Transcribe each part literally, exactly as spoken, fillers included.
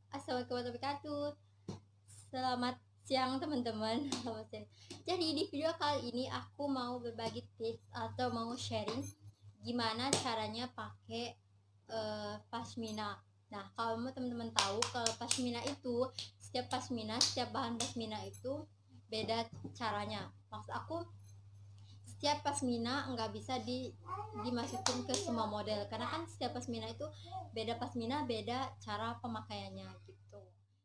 Assalamualaikum warahmatullahi wabarakatuh. Selamat siang teman-teman. Selamat siang. Jadi di video kali ini aku mau berbagi tips atau mau sharing gimana caranya pakai uh, pasmina. Nah, kalau teman-teman tahu kalau pasmina itu setiap pasmina, setiap bahan pasmina itu beda caranya. Maksud aku setiap pasmina nggak bisa di dimasukin ke semua model karena kan setiap pasmina itu beda pasmina, beda cara pemakaiannya gitu.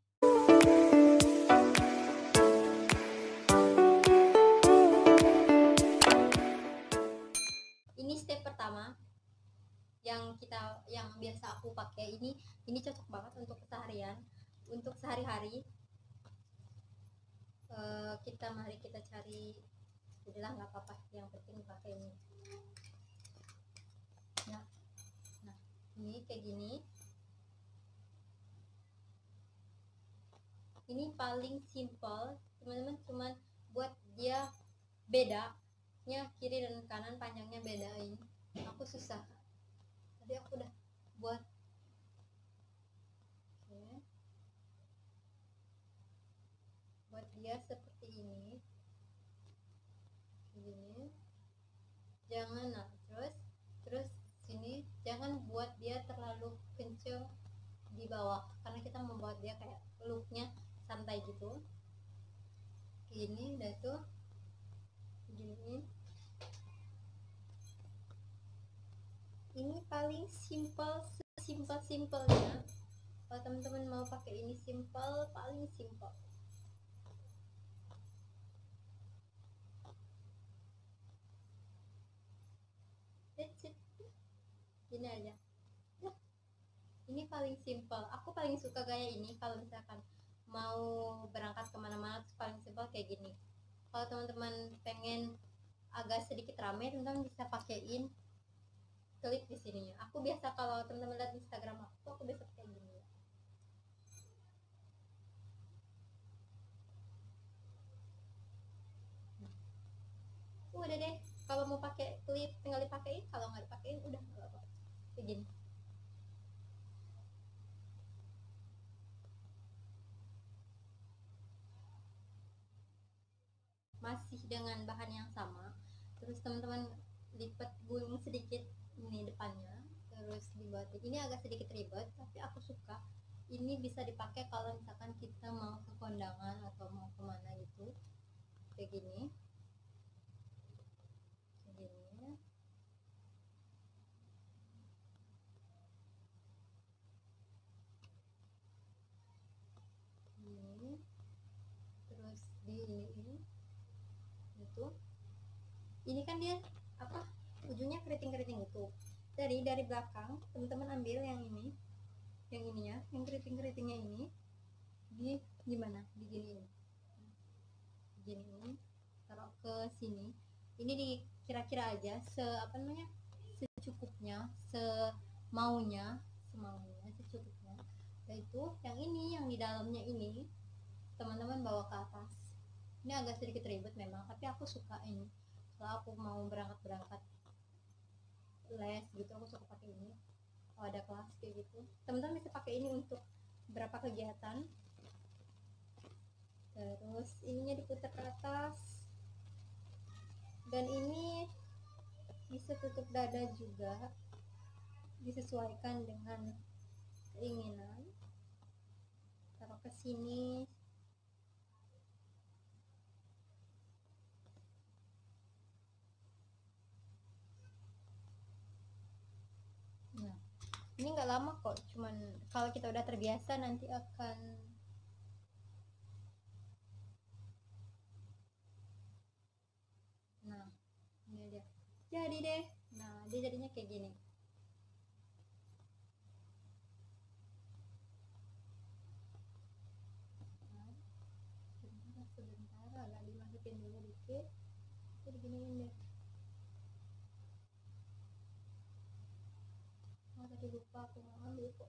Ini step pertama yang kita yang biasa aku pakai. Ini ini cocok banget untuk keseharian, untuk sehari-hari. Uh, kita mari kita cari, udahlah nggak apa-apa, yang penting pakai ini. Nah, nah ini kayak gini. Ini paling simple teman-teman, cuman buat dia bedanya kiri dan kanan panjangnya bedain. Aku susah, tadi aku udah buat. Oke, buat dia seperti ini, gini. Jangan, nah terus terus sini jangan buat dia terlalu kenceng di bawah karena kita membuat dia kayak looknya santai gitu. Gini, udah tuh gini. Ini paling simple, simple simpelnya. Kalau teman-teman mau pakai ini simple, paling simple. That's it. Gini aja. Ini paling simple. Aku paling suka gaya ini kalau misalkan mau berangkat kemana-mana, paling simple kayak gini. Kalau teman-teman pengen agak sedikit rame, teman-teman bisa pakaiin klip di sininya. Aku biasa kalau teman-teman lihat Instagram aku, aku biasa pakai gini. Udah deh, kalau mau pakai klip tinggal dipakein, kalau nggak dipakein udah nggak apa-apa. Kayak gini. Masih dengan bahan yang sama, terus teman-teman lipat gulung sedikit ini depannya, terus dibuatin. Ini agak sedikit ribet tapi aku suka. Ini bisa dipakai kalau misalkan kita mau ke kondangan atau mau kemana gitu, kayak gini, kayak gini. Gini, terus di ini itu. Ini kan dia apa, ujungnya keriting-keriting itu. Jadi dari belakang teman-teman ambil yang ini, yang ini ya, yang keriting-keritingnya ini di gimana, di gini, gini, taruh ke sini. Ini di kira-kira aja se apa namanya, secukupnya, semaunya, semaunya, secukupnya. Yaitu yang ini, yang di dalamnya ini teman-teman bawa ke atas. Ini agak sedikit ribet memang, tapi aku suka ini. Kalau aku mau berangkat-berangkat les gitu, aku suka pakai ini. Kalau ada kelas kayak gitu, teman-teman bisa pakai ini untuk berapa kegiatan. Terus ininya diputar ke atas, dan ini bisa tutup dada juga, disesuaikan dengan keinginan. Taruh ke sini. Nah, ini nggak lama kok, cuman kalau kita udah terbiasa nanti akan. Nah, ini dia jadi deh. Nah, dia jadinya kayak gini. Nah, sebentar sebentar agak dimasukin dulu dikit, jadi giniin deh. Oh, tadi lupa aku mau ambil kok.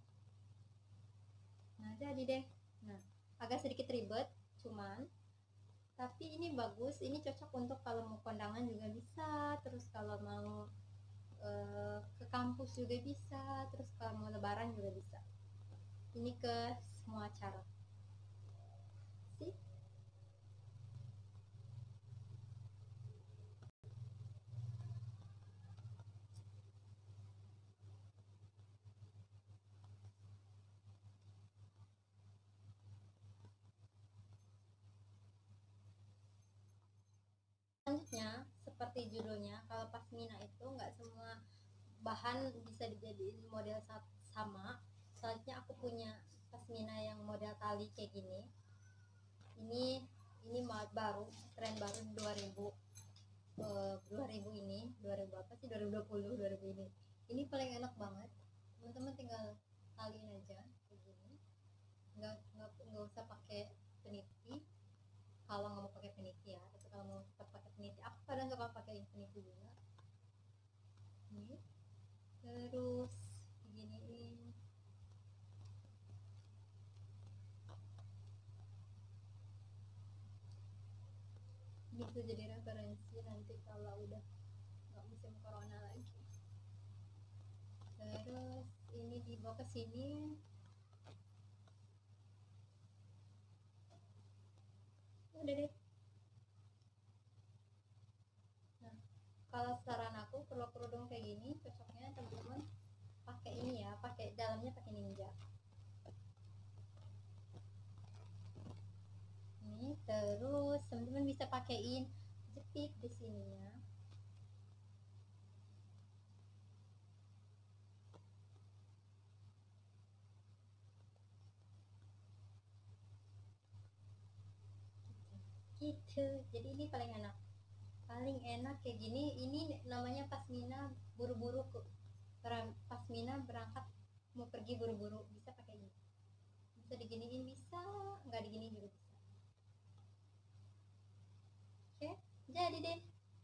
Nah, jadi deh. Nah, agak sedikit ribet, cuman tapi ini bagus. Ini cocok untuk kalau mau kondangan juga bisa, terus kalau mau e, ke kampus juga bisa, terus kalau mau lebaran juga bisa. ini ke semua cara sih. Selanjutnya seperti judulnya, kalau pasmina itu nggak semua bahan bisa dijadiin model sama. Selanjutnya aku punya pasmina yang model tali kayak gini. Ini ini baru, tren baru dua ribu uh, dua ribu ini, dua ribu apa sih, dua ribu dua puluh, dua ribu ini. Ini paling enak banget. Teman-teman tinggal taliin aja kayak gini. Nggak nggak nggak usah pakai peniti. Kalau nggak mau pakai peniti ya, tapi kalau mau tetap pakai peniti, aku kadang suka pakai peniti juga. Ini terus diginiin. Ini tuh jadi referensi nanti kalau udah nggak musim corona lagi. Terus ini dibawa ke sini. Udah deh. Nah, kalau saran aku kalau kerudung kayak gini cocoknya teman-teman pakai ini ya, pakai dalamnya pakai ninja. Ini terus teman-teman bisa pakaiin jepit di sininya. Gitu. Jadi ini paling enak. Paling enak kayak gini. Ini namanya pasmina buru-buru, pasmina berangkat mau pergi buru-buru, bisa pakai ini. Bisa diginiin, bisa nggak diginiin juga bisa. Oke, jadi deh.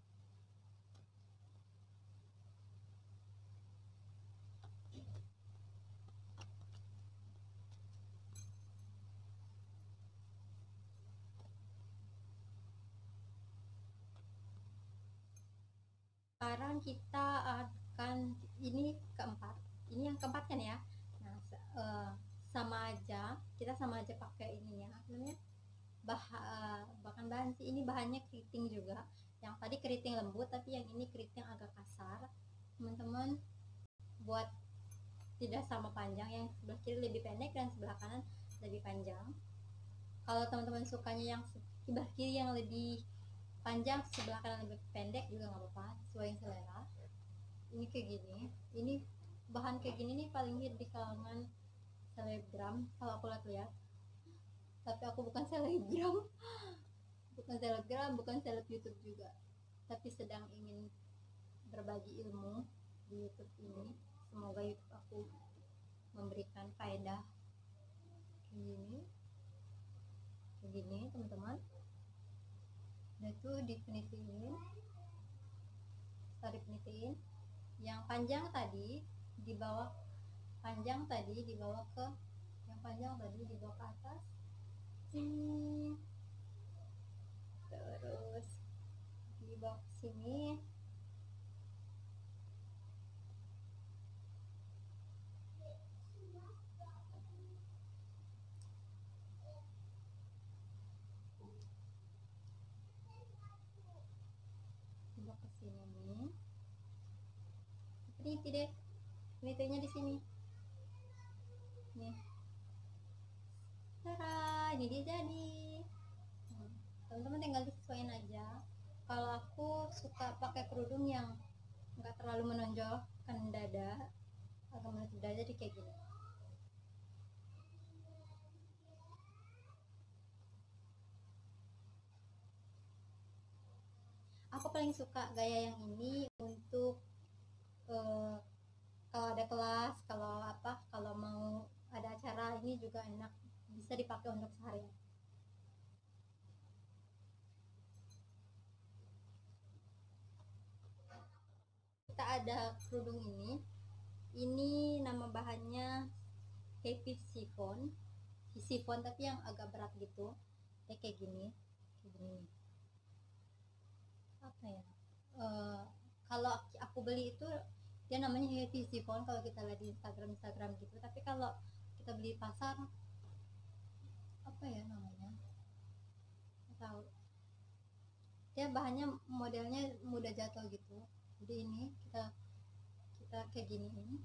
Sekarang kita akan ini keempat. Ini yang keempat kan ya. Nah, uh, sama aja, kita sama aja pakai ininya. Namanya bah bahkan bahan sih, ini bahannya keriting juga. Yang tadi keriting lembut, tapi yang ini keriting agak kasar. Teman-teman buat tidak sama panjang, yang sebelah kiri lebih pendek dan sebelah kanan lebih panjang. Kalau teman-teman sukanya yang sebelah kiri yang lebih panjang, sebelah kanan lebih pendek juga nggak apa-apa, sesuai selera. Ini kayak gini, ini bahan kayak gini nih paling hit di kalangan selebgram kalau aku lihat-lihat, tapi aku bukan selebgram bukan selebgram bukan seleb YouTube juga, tapi sedang ingin berbagi ilmu di YouTube ini. Semoga YouTube aku memberikan faedah kayak gini kayak gini teman-teman. Udah tuh dipenitiin, tarik penitiin. Yang panjang tadi dibawa, panjang tadi dibawa ke yang panjang tadi dibawa ke atas sini, terus dibawa ke sini. Dibawa ke sini nih. Peniti deh, penitinya di sini. Nih. Tara, ini dia jadi. Teman-teman tinggal disesuaikan aja. Kalau aku suka pakai kerudung yang nggak terlalu menonjolkan dada, agak menutup dada, jadi kayak gini. Aku paling suka gaya yang ini untuk uh, kalau ada kelas, kalau apa, kalau mau ada acara, ini juga enak, bisa dipakai untuk seharian. Kita ada kerudung ini, ini nama bahannya heavy chiffon, chiffon tapi yang agak berat gitu, kayak kayak gini, kayak gini. Apa ya? Uh, kalau aku beli itu dia namanya heavy chiffon kalau kita lihat di Instagram Instagram gitu, tapi kalau kita kita beli pasar, apa ya namanya, nggak tahu, ya bahannya modelnya mudah jatuh gitu. Jadi ini kita kita kayak gini ini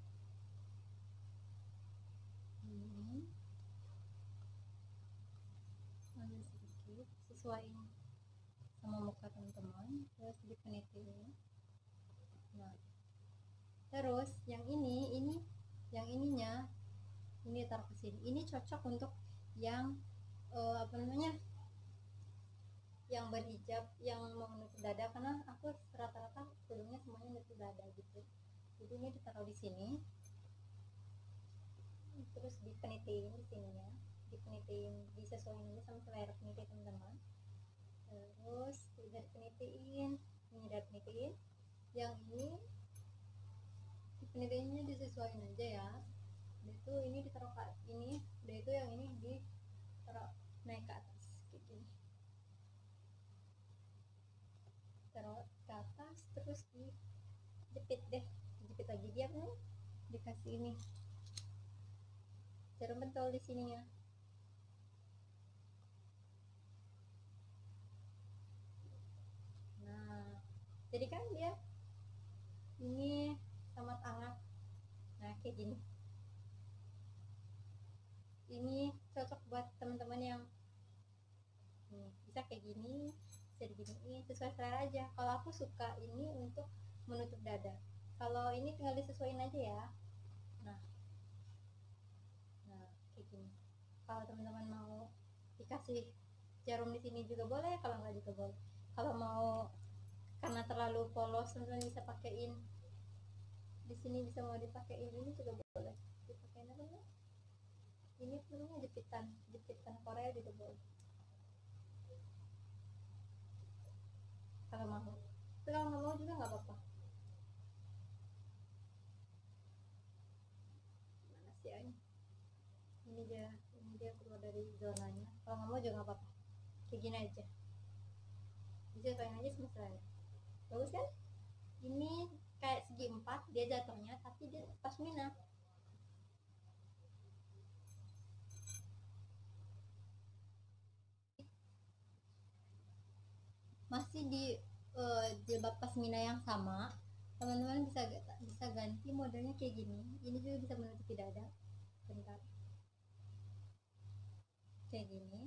ini ambil sedikit sesuaiin sama muka teman-teman, terus dipenitin. Nah terus yang ini ini yang ininya ini taruh ke sini. Ini cocok untuk yang uh, apa namanya, yang berhijab, yang mau menutup dada, karena aku rata-rata kerudungnya semuanya menutup dada gitu. Jadi ini ditaruh di sini, terus dipenitin di sininya, dipenitin, disesuaikan aja sama selera peniti teman-teman. Terus udah dipenitin, ini udah dipenitin, yang ini dipenitinnya disesuaikan aja ya. Udah itu ini ditaruh ke ini, udah itu yang ini ditaruh naik ke atas kayak gini, taruh ke atas, terus dijepit deh, dijepit lagi dia nih, dikasih ini jarum pentol di sininya. Nah jadi kan dia ini sangat hangat. Nah kayak gini, ini cocok buat teman-teman yang nih, bisa kayak gini, bisa diginiin, sesuai selera aja. Kalau aku suka ini untuk menutup dada, kalau ini tinggal disesuaikan aja ya. Nah nah kayak gini. Kalau teman-teman mau dikasih jarum di sini juga boleh, kalau nggak juga boleh. Kalau mau karena terlalu polos, teman-teman bisa pakaiin di sini, bisa mau dipakein ini juga boleh, dipakein apa ya, ini namanya jepitan, jepitan Korea juga boleh kalau mau. Tapi kalau nggak mau juga nggak apa-apa. Mana sih ini, ini dia, ini dia keluar dari zonanya. Kalau nggak mau juga nggak apa-apa, kayak gini aja, bisa pengen aja sama selera. Bagus kan? Ini kayak segi empat dia jatuhnya, tapi dia pasmina. Masih di uh, jilbab pasmina yang sama, teman-teman bisa bisa ganti modelnya kayak gini. Ini juga bisa menutupi dada. Bentar, kayak gini.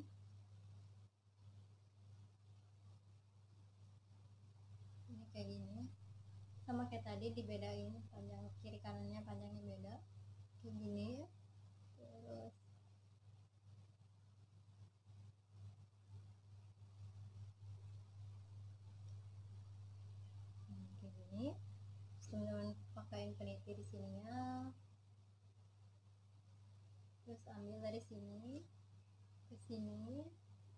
Ini kayak gini, sama kayak tadi dibedain panjang kiri kanannya, panjangnya beda kayak gini. Terus hmm, kayak gini, teman-teman pakaiin peniti di sininya, terus ambil dari sini ke sini,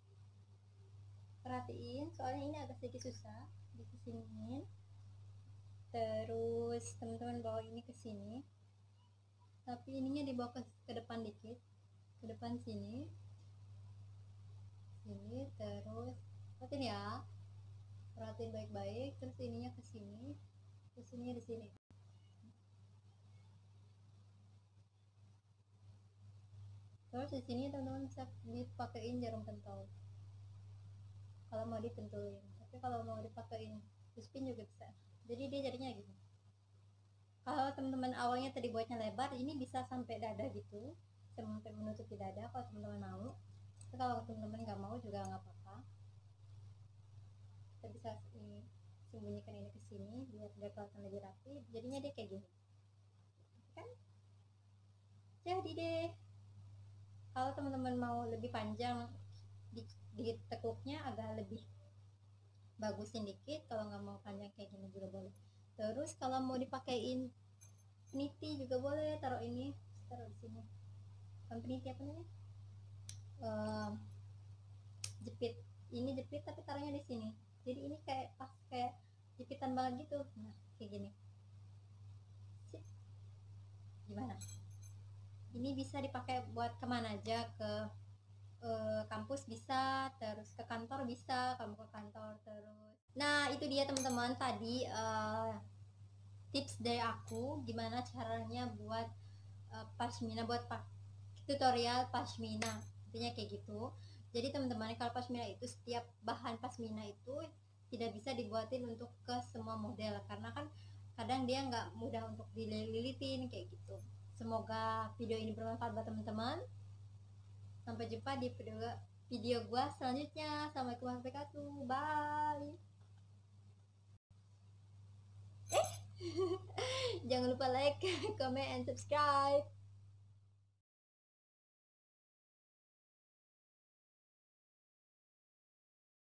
perhatiin soalnya ini agak sedikit susah disiniin. Terus teman-teman bawa ini ke sini, tapi ininya dibawa ke, ke depan dikit, ke depan sini sini. Terus perhatiin ya, perhatiin baik-baik. Terus ininya ke sini, terus ini di sini. Terus di sini teman-teman bisa dipakein jarum pentol kalau mau dipentulin, tapi kalau mau dipakein spin juga bisa. Jadi dia jadinya gini. Kalau teman-teman awalnya tadi buatnya lebar, ini bisa sampai dada gitu, sampai menutupi dada kalau teman-teman mau. Tapi kalau teman-teman nggak mau juga nggak apa-apa, kita bisa ini, sembunyikan ini ke sini biar dia kelihatan lebih rapi. Jadinya dia kayak gini kan, jadi deh. Kalau teman-teman mau lebih panjang, di, di tekuknya agak lebih bagusin dikit. Kalau nggak mau panjang kayak gini juga boleh. Terus kalau mau dipakein peniti juga boleh, taruh ini, taruh di sini. Bukan peniti, apa namanya, uh, jepit. Ini jepit tapi taruhnya di sini, jadi ini kayak pas kayak jepitan banget gitu. Nah kayak gini, sip. Gimana? Ini bisa dipakai buat kemana aja, ke uh, kampus bisa, terus ke kantor bisa, kamu ke kantor terus. Nah itu dia teman-teman tadi uh, tips dari aku gimana caranya buat uh, pasmina, buat pak tutorial pashmina, intinya kayak gitu. Jadi teman-teman, kalau pashmina itu setiap bahan pashmina itu tidak bisa dibuatin untuk ke semua model, karena kan kadang dia nggak mudah untuk dililitin kayak gitu. Semoga video ini bermanfaat buat teman-teman. Sampai jumpa di video video gua selanjutnya. Assalamualaikum warahmatullahi wabarakatuh. Bye. Eh, jangan lupa like, comment, and subscribe.